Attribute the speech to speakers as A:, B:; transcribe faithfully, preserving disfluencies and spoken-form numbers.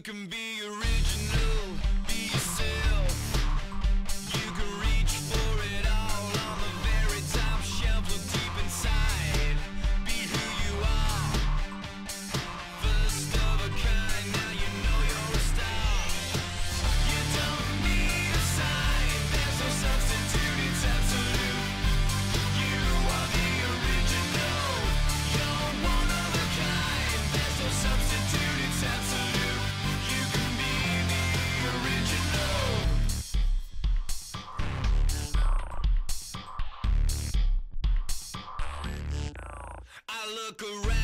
A: can be original, be yourself. You can reach for it all on the very top shelf. Look deep inside, be who you are. First of a kind, now you know you're a star. You don't need a sign, there's no substitute, it's absolute. You are the original, you're one of a kind. There's no substitute, it's absolute. You can be the original. I look around.